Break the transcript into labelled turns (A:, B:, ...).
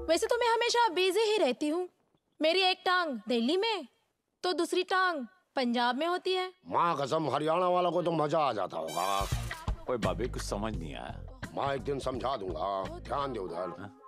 A: वैसे तो मैं हमेशा बिजी ही रहती हूँ। मेरी एक टांग दिल्ली में तो दूसरी टांग पंजाब में होती है।
B: माँ कसम, हरियाणा वालों को तो मजा आ जाता होगा।
C: ओए बाबे, कुछ समझ नहीं आया।
B: माँ एक दिन समझा दूंगा, ध्यान दे उधर।